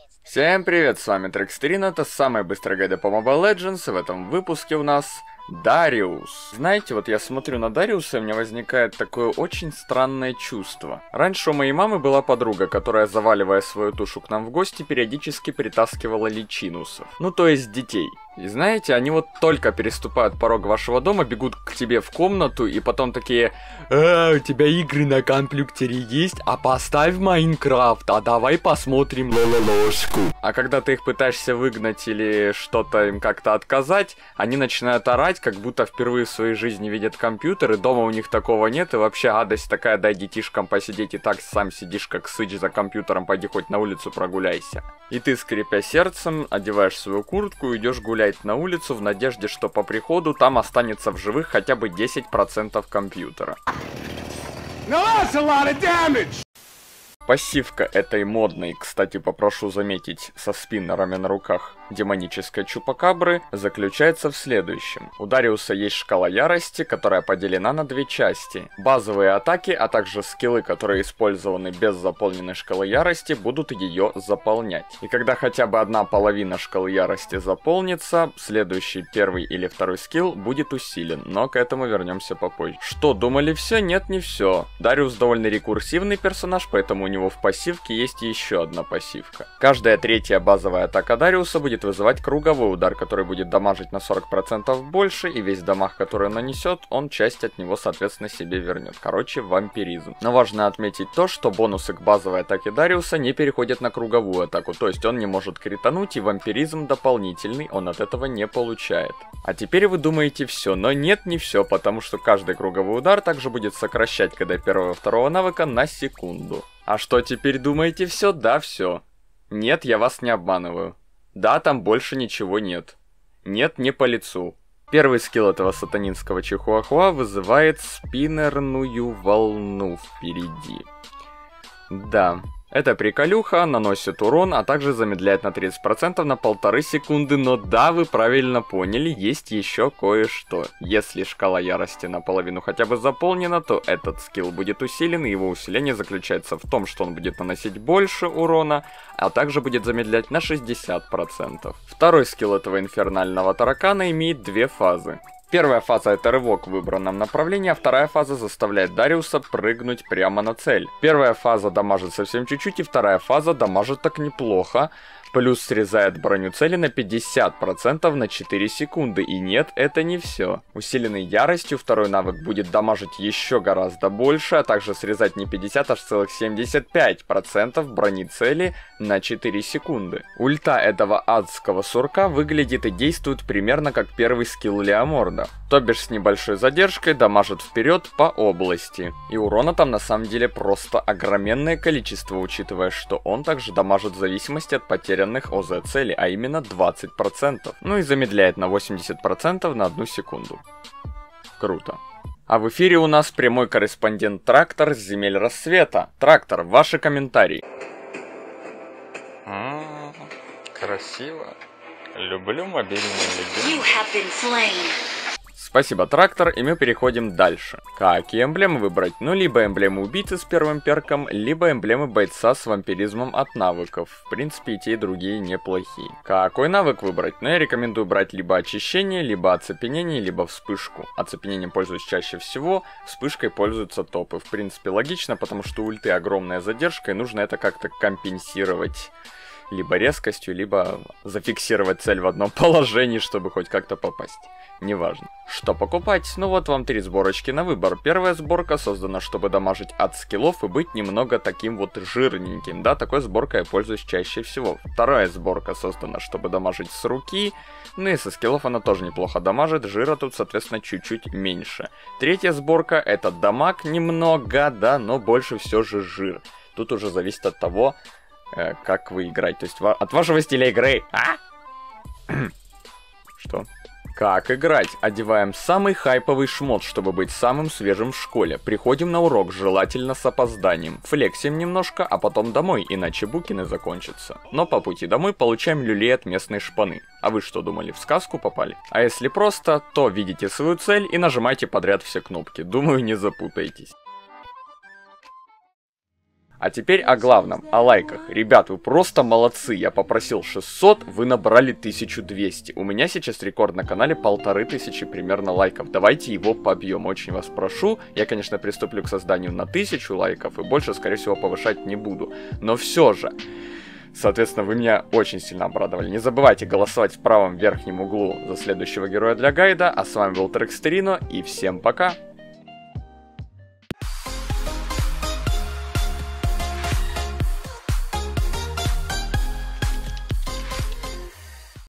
Всем привет, с вами Трекстерин, это самый быстрый гайд по Mobile Legends, и в этом выпуске у нас Дариус. Знаете, вот я смотрю на Дариуса, и у меня возникает такое очень странное чувство. Раньше у моей мамы была подруга, которая, заваливая свою тушу к нам в гости, периодически притаскивала личинусов. Ну, то есть детей. И знаете, они вот только переступают порог вашего дома, бегут к тебе в комнату, и потом такие: у тебя игры на компьютере есть? А поставь Майнкрафт, а давай посмотрим лололошку. А когда ты их пытаешься выгнать или что-то им как-то отказать, они начинают орать, как будто впервые в своей жизни видят компьютер, и дома у них такого нет, и вообще гадость такая: дай детишкам посидеть, и так сам сидишь как сыч за компьютером, пойди хоть на улицу прогуляйся. И ты, скрипя сердцем, одеваешь свою куртку и идешь гулять на улицу в надежде, что по приходу там останется в живых хотя бы 10% компьютера. Пассивка этой модной, кстати, попрошу заметить, со спиннерами на руках, демонической чупакабры заключается в следующем. У Дариуса есть шкала ярости, которая поделена на две части. Базовые атаки, а также скиллы, которые использованы без заполненной шкалы ярости, будут ее заполнять. И когда хотя бы одна половина шкалы ярости заполнится, следующий первый или второй скилл будет усилен, но к этому вернемся попозже. Что, думали все? Нет, не все. Дариус довольно рекурсивный персонаж, поэтому у него в пассивке есть еще одна пассивка. Каждая третья базовая атака Дариуса будет вызывать круговой удар, который будет дамажить на 40% больше, и весь дамаг, который он нанесет, он часть от него, соответственно, себе вернет. Короче, вампиризм. Но важно отметить то, что бонусы к базовой атаке Дариуса не переходят на круговую атаку, то есть он не может критануть, и вампиризм дополнительный он от этого не получает. А теперь вы думаете все, но нет, не все, потому что каждый круговой удар также будет сокращать КД первого и второго навыка на секунду. А что теперь думаете все? Да, все. Нет, я вас не обманываю. Да, там больше ничего нет. Нет, не по лицу. Первый скилл этого сатанинского чихуахуа вызывает спиннерную волну впереди. Да. Эта приколюха наносит урон, а также замедляет на 30% на 1,5 секунды, но да, вы правильно поняли, есть еще кое-что. Если шкала ярости наполовину хотя бы заполнена, то этот скилл будет усилен, и его усиление заключается в том, что он будет наносить больше урона, а также будет замедлять на 60%. Второй скилл этого инфернального таракана имеет две фазы. Первая фаза — это рывок в выбранном направлении, а вторая фаза заставляет Дариуса прыгнуть прямо на цель. Первая фаза дамажит совсем чуть-чуть, и вторая фаза дамажит так неплохо, плюс срезает броню цели на 50% на 4 секунды. И нет, это не все. Усиленный яростью второй навык будет дамажить еще гораздо больше, а также срезать не 50, аж целых 75% брони цели на 4 секунды. Ульта этого адского сурка выглядит и действует примерно как первый скилл Леоморда. То бишь с небольшой задержкой дамажит вперед по области. И урона там на самом деле просто огроменное количество, учитывая, что он также дамажит в зависимости от потерянных ОЗ цели, а именно 20%. Ну и замедляет на 80% на 1 секунду. Круто. А в эфире у нас прямой корреспондент Трактор с земель рассвета. Трактор, ваши комментарии. Красиво. Люблю мобильные легенды. Спасибо, Трактор, и мы переходим дальше. Какие эмблемы выбрать? Ну, либо эмблемы убийцы с первым перком, либо эмблемы бойца с вампиризмом от навыков. В принципе, и те, и другие неплохие. Какой навык выбрать? Ну, я рекомендую брать либо очищение, либо оцепенение, либо вспышку. Оцепенением пользуюсь чаще всего, вспышкой пользуются топы. В принципе, логично, потому что у ульты огромная задержка, и нужно это как-то компенсировать. Либо резкостью, либо зафиксировать цель в одном положении, чтобы хоть как-то попасть. Неважно. Что покупать? Ну вот вам 3 сборочки на выбор. Первая сборка создана, чтобы дамажить от скиллов и быть немного таким вот жирненьким. Да, такой сборкой я пользуюсь чаще всего. Вторая сборка создана, чтобы дамажить с руки. Ну и со скиллов она тоже неплохо дамажит. Жира тут, соответственно, чуть-чуть меньше. Третья сборка — это дамаг немного, да, но больше все же жир. Тут уже зависит от того, как вы играете. То есть от вашего стиля игры. Что? Как играть? Одеваем самый хайповый шмот, чтобы быть самым свежим в школе. Приходим на урок, желательно с опозданием. Флексим немножко, а потом домой, иначе букины закончатся. Но по пути домой получаем люлей от местной шпаны. А вы что думали, в сказку попали? А если просто, то видите свою цель и нажимайте подряд все кнопки. Думаю, не запутаетесь. А теперь о главном, о лайках. Ребят, вы просто молодцы. Я попросил 600, вы набрали 1200. У меня сейчас рекорд на канале 1500 примерно лайков. Давайте его побьем, очень вас прошу. Я, конечно, приступлю к созданию на 1000 лайков и больше, скорее всего, повышать не буду. Но все же... Соответственно, вы меня очень сильно обрадовали. Не забывайте голосовать в правом верхнем углу за следующего героя для гайда. А с вами был Трекстерино, и всем пока!